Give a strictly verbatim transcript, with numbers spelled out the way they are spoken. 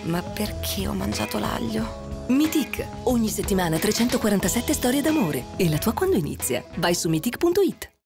Ma perché ho mangiato l'aglio? Mythic. Ogni settimana trecentoquarantasette storie d'amore. E la tua quando inizia? Vai su mythic punto it.